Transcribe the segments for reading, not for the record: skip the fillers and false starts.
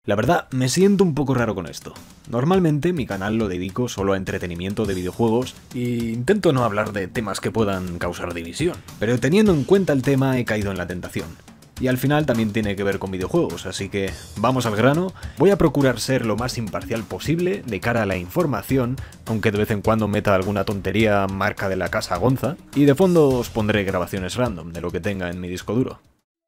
La verdad, me siento un poco raro con esto. Normalmente mi canal lo dedico solo a entretenimiento de videojuegos e intento no hablar de temas que puedan causar división, pero teniendo en cuenta el tema he caído en la tentación. Y al final también tiene que ver con videojuegos, así que vamos al grano. Voy a procurar ser lo más imparcial posible de cara a la información, aunque de vez en cuando meta alguna tontería marca de la casa Gonza, y de fondo os pondré grabaciones random de lo que tenga en mi disco duro.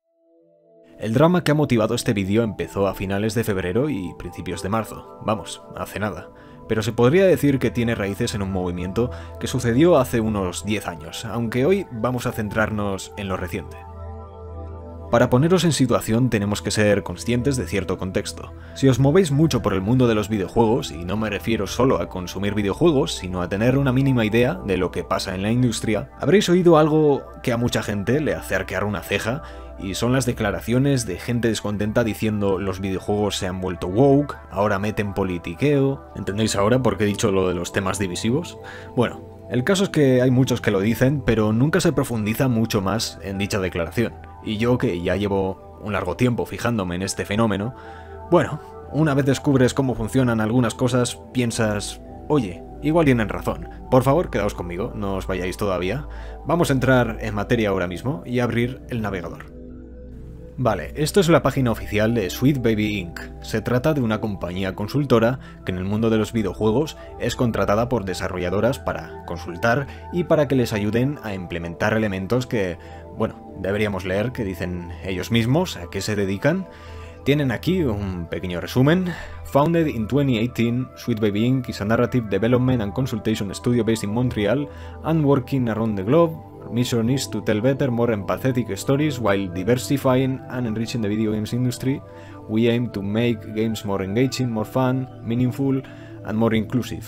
El drama que ha motivado este vídeo empezó a finales de febrero y principios de marzo, vamos, hace nada. Pero se podría decir que tiene raíces en un movimiento que sucedió hace unos 10 años, aunque hoy vamos a centrarnos en lo reciente. Para poneros en situación tenemos que ser conscientes de cierto contexto. Si os movéis mucho por el mundo de los videojuegos, y no me refiero solo a consumir videojuegos, sino a tener una mínima idea de lo que pasa en la industria, habréis oído algo que a mucha gente le hace arquear una ceja, y son las declaraciones de gente descontenta diciendo los videojuegos se han vuelto woke, ahora meten politiqueo... ¿Entendéis ahora por qué he dicho lo de los temas divisivos? Bueno, el caso es que hay muchos que lo dicen, pero nunca se profundiza mucho más en dicha declaración. Y yo, que ya llevo un largo tiempo fijándome en este fenómeno, bueno, una vez descubres cómo funcionan algunas cosas, piensas, oye, igual tienen razón. Por favor, quedaos conmigo, no os vayáis todavía. Vamos a entrar en materia ahora mismo y abrir el navegador. Vale, esto es la página oficial de Sweet Baby Inc. Se trata de una compañía consultora que en el mundo de los videojuegos es contratada por desarrolladoras para consultar y para que les ayuden a implementar elementos que, bueno, deberíamos leer, que dicen ellos mismos, a qué se dedican. Tienen aquí un pequeño resumen. Founded in 2018, Sweet Baby Inc. is a narrative development and consultation studio based in Montreal and working around the globe. Our mission is to tell better, more empathetic stories while diversifying and enriching the video games industry. We aim to make games more engaging, more fun, meaningful and more inclusive.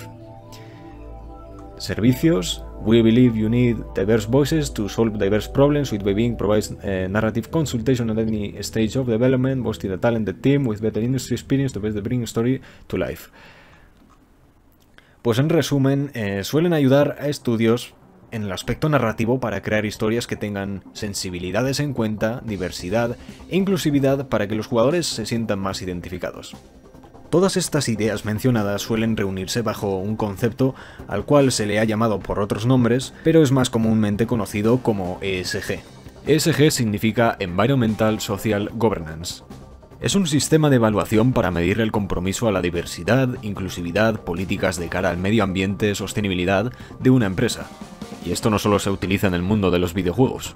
Servicios. We believe you need diverse voices to solve diverse problems. Sweet Baby Inc. provides narrative consultation at any stage of development, boasting a talented team with better industry experience to best bring story to life. Pues en resumen, suelen ayudar a estudios en el aspecto narrativo para crear historias que tengan sensibilidades en cuenta, diversidad e inclusividad para que los jugadores se sientan más identificados. Todas estas ideas mencionadas suelen reunirse bajo un concepto al cual se le ha llamado por otros nombres, pero es más comúnmente conocido como ESG. ESG significa Environmental Social Governance. Es un sistema de evaluación para medir el compromiso a la diversidad, inclusividad, políticas de cara al medio ambiente, sostenibilidad de una empresa. Y esto no solo se utiliza en el mundo de los videojuegos.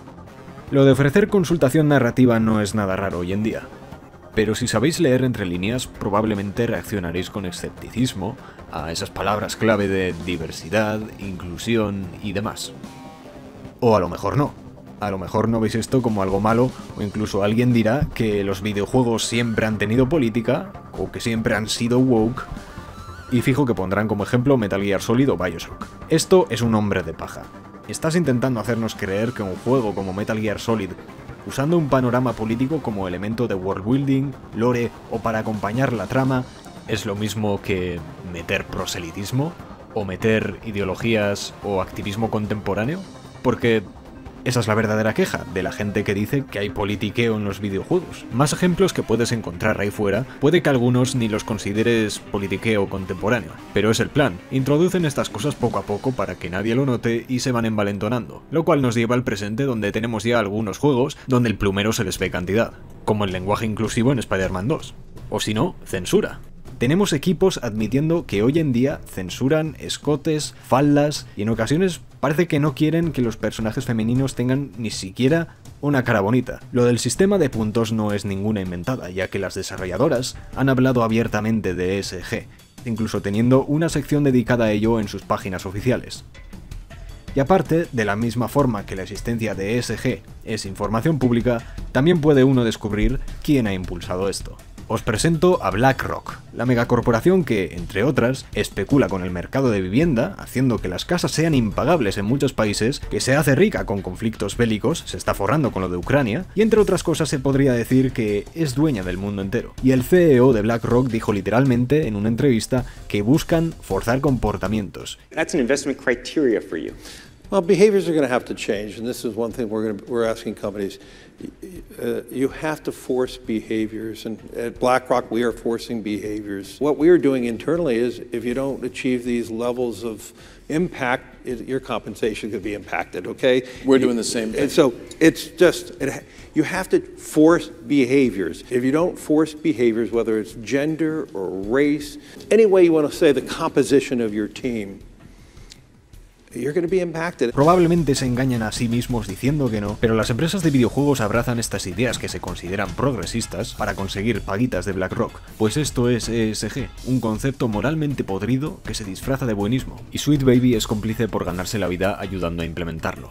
Lo de ofrecer consultación narrativa no es nada raro hoy en día. Pero si sabéis leer entre líneas, probablemente reaccionaréis con escepticismo a esas palabras clave de diversidad, inclusión y demás. O a lo mejor no. A lo mejor no veis esto como algo malo, o incluso alguien dirá que los videojuegos siempre han tenido política, o que siempre han sido woke, y fijo que pondrán como ejemplo Metal Gear Solid o BioShock. Esto es un hombre de paja. Estás intentando hacernos creer que un juego como Metal Gear Solid, usando un panorama político como elemento de world building, lore o para acompañar la trama, es lo mismo que meter proselitismo o meter ideologías o activismo contemporáneo, porque esa es la verdadera queja de la gente que dice que hay politiqueo en los videojuegos. Más ejemplos que puedes encontrar ahí fuera, puede que algunos ni los consideres politiqueo contemporáneo, pero es el plan. Introducen estas cosas poco a poco para que nadie lo note y se van envalentonando, lo cual nos lleva al presente donde tenemos ya algunos juegos donde el plumero se les ve cantidad, como el lenguaje inclusivo en Spider-Man 2, o si no, censura. Tenemos equipos admitiendo que hoy en día censuran escotes, faldas y en ocasiones parece que no quieren que los personajes femeninos tengan ni siquiera una cara bonita. Lo del sistema de puntos no es ninguna inventada, ya que las desarrolladoras han hablado abiertamente de ESG, incluso teniendo una sección dedicada a ello en sus páginas oficiales. Y aparte, de la misma forma que la existencia de ESG es información pública, también puede uno descubrir quién ha impulsado esto. Os presento a BlackRock, la megacorporación que, entre otras, especula con el mercado de vivienda, haciendo que las casas sean impagables en muchos países, que se hace rica con conflictos bélicos, se está forrando con lo de Ucrania, y entre otras cosas se podría decir que es dueña del mundo entero. Y el CEO de BlackRock dijo literalmente en una entrevista que buscan forzar comportamientos. That's an investment criteria for you. Well, behaviors are going to have to change, and this is one thing we're asking companies. You have to force behaviors, and at BlackRock we are forcing behaviors. What we are doing internally is, if you don't achieve these levels of impact, your compensation could be impacted, okay? We're doing the same thing. And so it's just, you have to force behaviors. If you don't force behaviors, whether it's gender or race, any way you want to say the composition of your team, you're going to be impacted. Probablemente se engañan a sí mismos diciendo que no, pero las empresas de videojuegos abrazan estas ideas que se consideran progresistas para conseguir paguitas de BlackRock, pues esto es ESG, un concepto moralmente podrido que se disfraza de buenismo, y Sweet Baby es cómplice por ganarse la vida ayudando a implementarlo.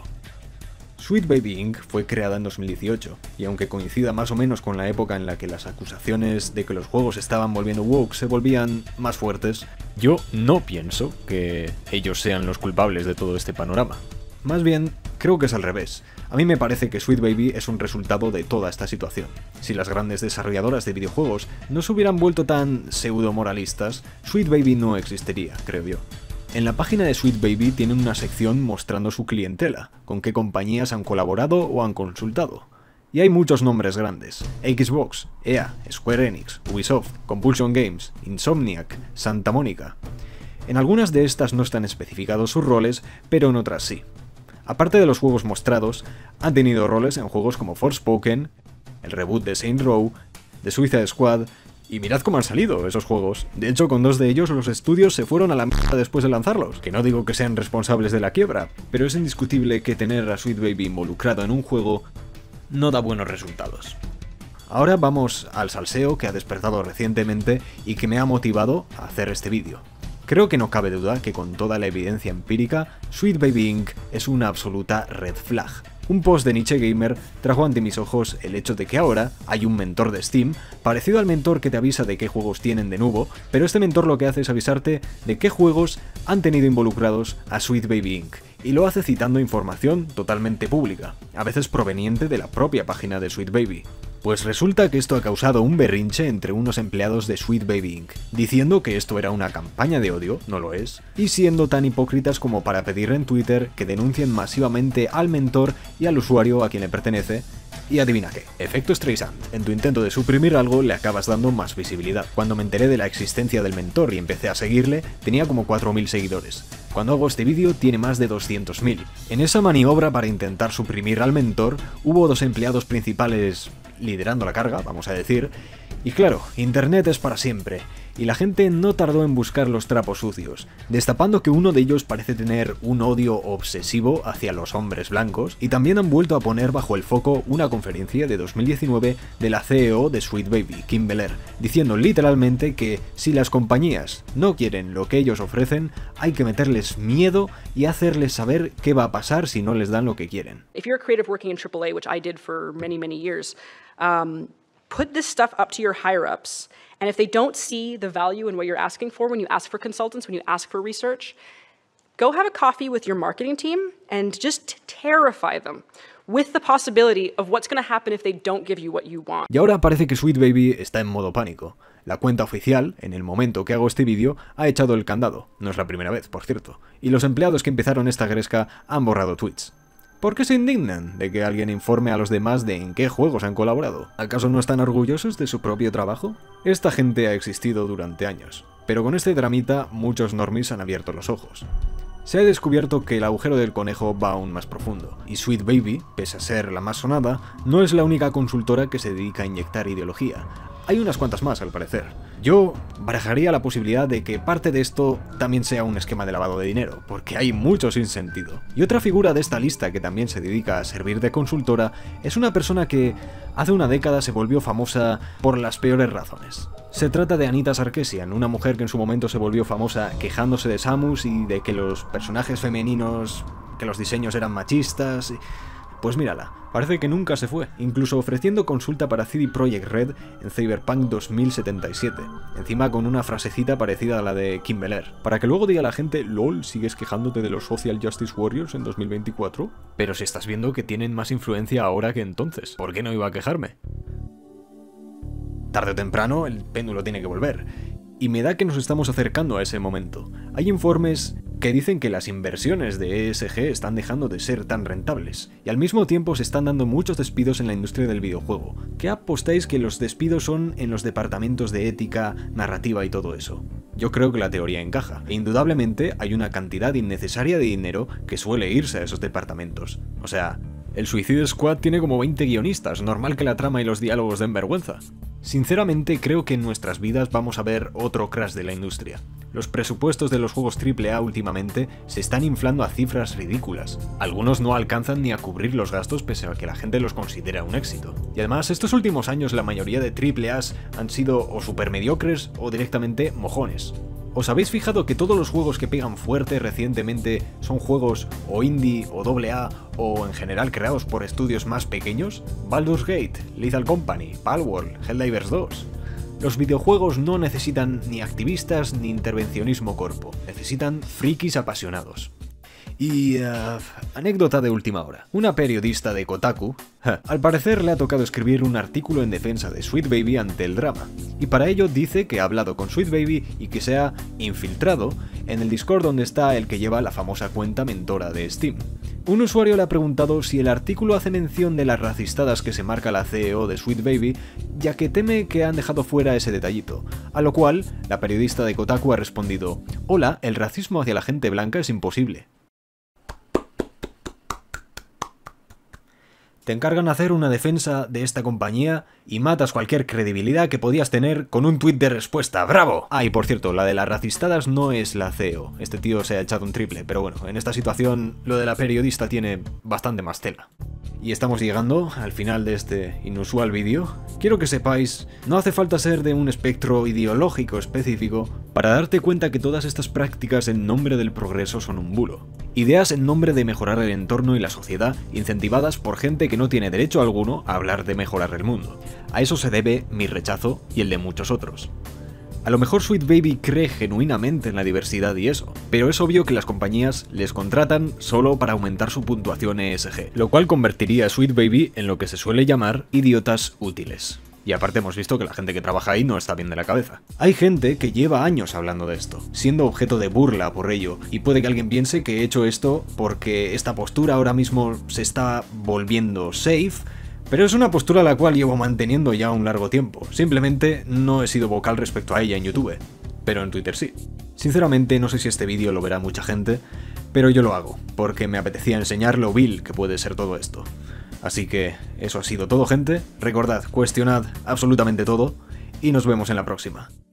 Sweet Baby Inc. fue creada en 2018, y aunque coincida más o menos con la época en la que las acusaciones de que los juegos estaban volviendo woke se volvían más fuertes, yo no pienso que ellos sean los culpables de todo este panorama. Más bien, creo que es al revés. A mí me parece que Sweet Baby es un resultado de toda esta situación. Si las grandes desarrolladoras de videojuegos no se hubieran vuelto tan pseudo-moralistas, Sweet Baby no existiría, creo yo. En la página de Sweet Baby tienen una sección mostrando su clientela, con qué compañías han colaborado o han consultado. Y hay muchos nombres grandes: Xbox, EA, Square Enix, Ubisoft, Compulsion Games, Insomniac, Santa Mónica. En algunas de estas no están especificados sus roles, pero en otras sí. Aparte de los juegos mostrados, han tenido roles en juegos como Forspoken, el reboot de Saints Row, The Suicide Squad. Y mirad cómo han salido esos juegos. De hecho, con 2 de ellos los estudios se fueron a la mierda después de lanzarlos. Que no digo que sean responsables de la quiebra, pero es indiscutible que tener a Sweet Baby involucrado en un juego no da buenos resultados. Ahora vamos al salseo que ha despertado recientemente y que me ha motivado a hacer este vídeo. Creo que no cabe duda que con toda la evidencia empírica, Sweet Baby Inc. es una absoluta red flag. Un post de Niche Gamer trajo ante mis ojos el hecho de que ahora hay un mentor de Steam, parecido al mentor que te avisa de qué juegos tienen de nuevo, pero este mentor lo que hace es avisarte de qué juegos han tenido involucrados a Sweet Baby Inc. Y lo hace citando información totalmente pública, a veces proveniente de la propia página de Sweet Baby. Pues resulta que esto ha causado un berrinche entre unos empleados de Sweet Baby Inc., diciendo que esto era una campaña de odio, no lo es, y siendo tan hipócritas como para pedir en Twitter que denuncien masivamente al mentor y al usuario a quien le pertenece. Y adivina qué, efecto Streisand. En tu intento de suprimir algo le acabas dando más visibilidad. Cuando me enteré de la existencia del mentor y empecé a seguirle, tenía como 4000 seguidores. Cuando hago este vídeo tiene más de 200.000. En esa maniobra para intentar suprimir al mentor, hubo 2 empleados principales liderando la carga, vamos a decir, y claro, internet es para siempre, y la gente no tardó en buscar los trapos sucios, destapando que uno de ellos parece tener un odio obsesivo hacia los hombres blancos, y también han vuelto a poner bajo el foco una conferencia de 2019 de la CEO de Sweet Baby, Kim Belair, diciendo literalmente que si las compañías no quieren lo que ellos ofrecen, hay que meterles miedo y hacerles saber qué va a pasar si no les dan lo que quieren. If you're a creative working in AAA, which I did for many, many years, put this stuff up to your higher-ups, and if they don't see the value in what you're asking for when you ask for consultants, when you ask for research, go have a coffee with your marketing team and just terrify them with the possibility of what's going to happen if they don't give you what you want. Y ahora parece que Sweet Baby está en modo pánico. La cuenta oficial, en el momento que hago este vídeo, ha echado el candado. No es la primera vez, por cierto. Y los empleados que empezaron esta gresca han borrado tweets. ¿Por qué se indignan de que alguien informe a los demás de en qué juegos han colaborado? ¿Acaso no están orgullosos de su propio trabajo? Esta gente ha existido durante años, pero con este dramita muchos normies han abierto los ojos. Se ha descubierto que el agujero del conejo va aún más profundo, y Sweet Baby, pese a ser la más sonada, no es la única consultora que se dedica a inyectar ideología. Hay unas cuantas más, al parecer. Yo barajaría la posibilidad de que parte de esto también sea un esquema de lavado de dinero, porque hay mucho sin sentido. Y otra figura de esta lista que también se dedica a servir de consultora es una persona que hace una década se volvió famosa por las peores razones. Se trata de Anita Sarkeesian, una mujer que en su momento se volvió famosa quejándose de Samus y de que los personajes femeninos, que los diseños eran machistas. Pues mírala, parece que nunca se fue, incluso ofreciendo consulta para CD Projekt Red en Cyberpunk 2077, encima con una frasecita parecida a la de Kim Belair, para que luego diga la gente, LOL, ¿sigues quejándote de los Social Justice Warriors en 2024? Pero si estás viendo que tienen más influencia ahora que entonces, ¿por qué no iba a quejarme? Tarde o temprano el péndulo tiene que volver, y me da que nos estamos acercando a ese momento. Hay informes que dicen que las inversiones de ESG están dejando de ser tan rentables, y al mismo tiempo se están dando muchos despidos en la industria del videojuego. ¿Qué apostáis que los despidos son en los departamentos de ética, narrativa y todo eso? Yo creo que la teoría encaja, e indudablemente hay una cantidad innecesaria de dinero que suele irse a esos departamentos. O sea, el Suicide Squad tiene como 20 guionistas, normal que la trama y los diálogos den vergüenza. Sinceramente creo que en nuestras vidas vamos a ver otro crash de la industria. Los presupuestos de los juegos AAA últimamente se están inflando a cifras ridículas. Algunos no alcanzan ni a cubrir los gastos pese a que la gente los considera un éxito. Y además, estos últimos años la mayoría de AAAs han sido o super mediocres o directamente mojones. ¿Os habéis fijado que todos los juegos que pegan fuerte recientemente son juegos o indie o AA o en general creados por estudios más pequeños? Baldur's Gate, Lethal Company, Palworld, Helldivers 2... Los videojuegos no necesitan ni activistas ni intervencionismo corpo, necesitan frikis apasionados. Y... anécdota de última hora. Una periodista de Kotaku, al parecer le ha tocado escribir un artículo en defensa de Sweet Baby ante el drama, y para ello dice que ha hablado con Sweet Baby y que se ha infiltrado en el Discord donde está el que lleva la famosa cuenta mentora de Steam. Un usuario le ha preguntado si el artículo hace mención de las racistadas que se marca la CEO de Sweet Baby, ya que teme que han dejado fuera ese detallito, a lo cual la periodista de Kotaku ha respondido: «Hola, el racismo hacia la gente blanca es imposible». Te encargan hacer una defensa de esta compañía y matas cualquier credibilidad que podías tener con un tuit de respuesta. ¡Bravo! Ah, y por cierto, la de las racistadas no es la CEO. Este tío se ha echado un triple, pero bueno, en esta situación lo de la periodista tiene bastante más tela. Y estamos llegando al final de este inusual vídeo. Quiero que sepáis, no hace falta ser de un espectro ideológico específico para darte cuenta que todas estas prácticas en nombre del progreso son un bulo. Ideas en nombre de mejorar el entorno y la sociedad, incentivadas por gente que no tiene derecho alguno a hablar de mejorar el mundo. A eso se debe mi rechazo y el de muchos otros. A lo mejor Sweet Baby cree genuinamente en la diversidad y eso, pero es obvio que las compañías les contratan solo para aumentar su puntuación ESG, lo cual convertiría a Sweet Baby en lo que se suele llamar idiotas útiles. Y aparte hemos visto que la gente que trabaja ahí no está bien de la cabeza. Hay gente que lleva años hablando de esto, siendo objeto de burla por ello, y puede que alguien piense que he hecho esto porque esta postura ahora mismo se está volviendo safe, pero es una postura la cual llevo manteniendo ya un largo tiempo. Simplemente no he sido vocal respecto a ella en YouTube, pero en Twitter sí. Sinceramente no sé si este vídeo lo verá mucha gente, pero yo lo hago, porque me apetecía enseñar lo vil que puede ser todo esto. Así que eso ha sido todo, gente. Recordad, cuestionad absolutamente todo y nos vemos en la próxima.